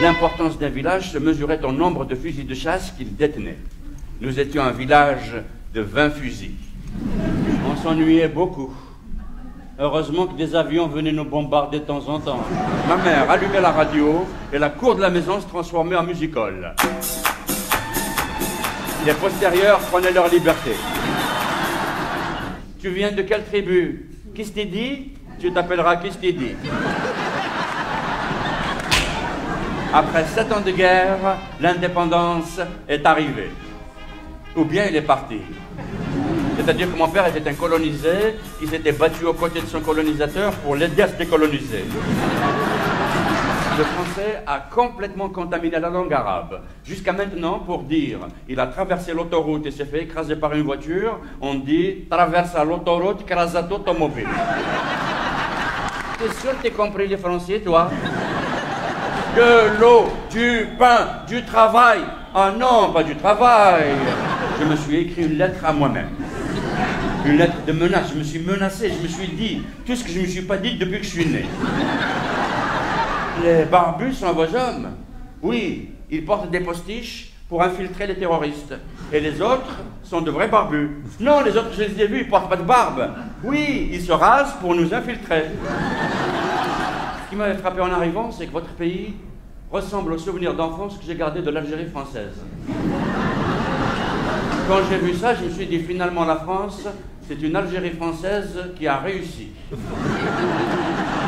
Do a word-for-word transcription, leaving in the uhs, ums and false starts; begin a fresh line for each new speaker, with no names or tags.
L'importance d'un village se mesurait au nombre de fusils de chasse qu'il détenait. Nous étions un village de vingt fusils. On s'ennuyait beaucoup. Heureusement que des avions venaient nous bombarder de temps en temps. Ma mère allumait la radio et la cour de la maison se transformait en music-hall. Les postérieurs prenaient leur liberté. Tu viens de quelle tribu? Kistidi? Tu t'appelleras Kistidi. Après sept ans de guerre, l'indépendance est arrivée. Ou bien il est parti. C'est-à-dire que mon père était un colonisé qui s'était battu aux côtés de son colonisateur pour l'aider à se décoloniser. Le français a complètement contaminé la langue arabe. Jusqu'à maintenant, pour dire il a traversé l'autoroute et s'est fait écraser par une voiture, on dit traversa l'autoroute, crasat automobile. T'es sûr que t'as compris les français, toi? De l'eau, du pain, du travail. Ah non, pas du travail. Je me suis écrit une lettre à moi-même. Une lettre de menace. Je me suis menacé, je me suis dit tout ce que je ne me suis pas dit depuis que je suis né. Les barbus sont vos hommes. Oui, ils portent des postiches pour infiltrer les terroristes. Et les autres sont de vrais barbus. Non, les autres, je les ai vus, ils ne portent pas de barbe. Oui, ils se rasent pour nous infiltrer. Ce qui m'avait frappé en arrivant, c'est que votre pays ressemble au souvenir d'enfance que j'ai gardé de l'Algérie française. Quand j'ai vu ça, je me suis dit finalement la France, c'est une Algérie française qui a réussi.